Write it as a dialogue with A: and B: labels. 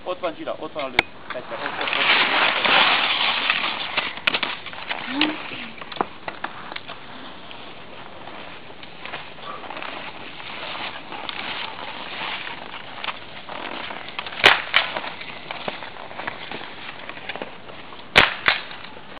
A: Ott van Gila, ott van a lő. Fegyver, ott.